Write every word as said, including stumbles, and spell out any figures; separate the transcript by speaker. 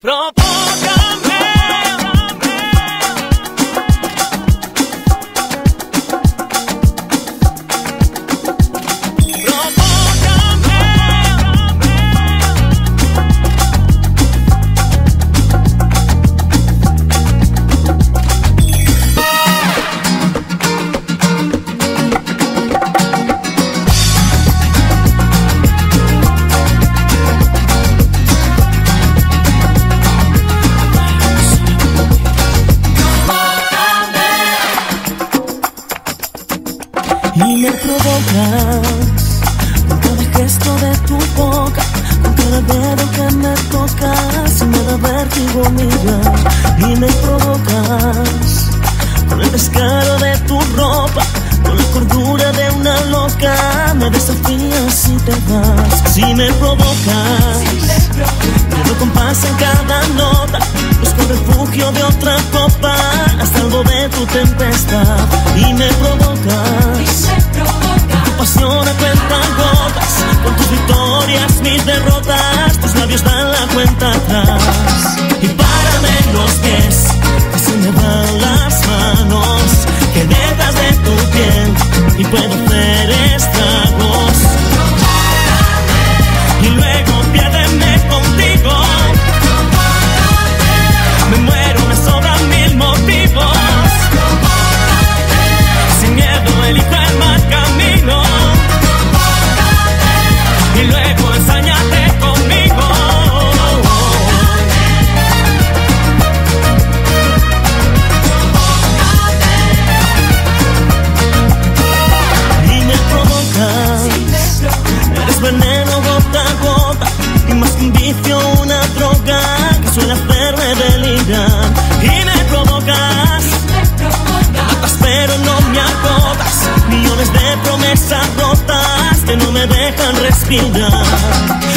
Speaker 1: Y me provocas con cada gesto de tu boca, con cada dedo que me tocas y me da vértigo mirar. Y me provocas con el descaro de tu ropa, con la cordura de una loca. Me desafías y te vas. Si me provocas, me compás en cada nota, busco el refugio de otra copa, a salvo de tu tempestad. Y me provocas, tu pasión a cuentagotas, con tus victorias, mis derrotas, tus labios dan la cuenta atrás. Y párame los pies, que se me van las manos, que detrás de tu piel y puedo hacer estragos. Y luego piérdeme contigo, me muero, me sobran mil motivos. Sin miedo elijo el mal camino, y luego ensáñate conmigo. Y me provocas, eres veneno gota a gota, y más que un vicio una droga que suele hacerme delirar. Y me provocas, me matas pero no me agotas, millones de promesas rotas que no me dejan respirar.